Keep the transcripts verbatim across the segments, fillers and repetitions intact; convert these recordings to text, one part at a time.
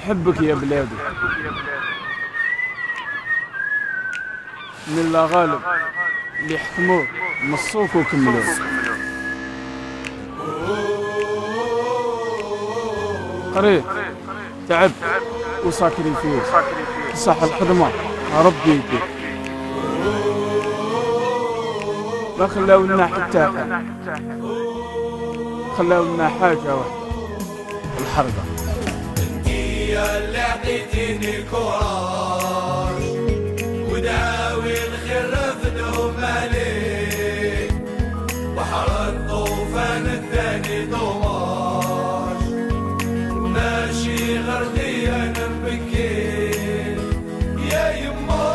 نحبك يا بلادي من الله غالب اللي حكموك نصوك وكملوك. قريت تعب وساكريفيس صح الخدمة ربي يديك ما خلاو لنا حتى حاجة خلاو لنا حاجة واحدة الحرقة. انتي اللي عطيتيني كوراج ودعاوي الخير رفدهم عليك بحر الطوفان الثاني ضماج ماشي غردي انا مبكي يا يما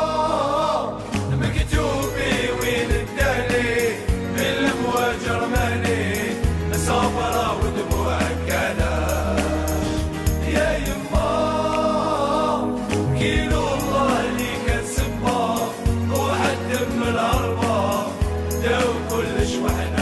مكتوبي وين الدالي بالامواج رماني صبرة ودموعك كلاش يا يما كيلو الله اللي كان سبا وحد من الهربة داو كلش وحنا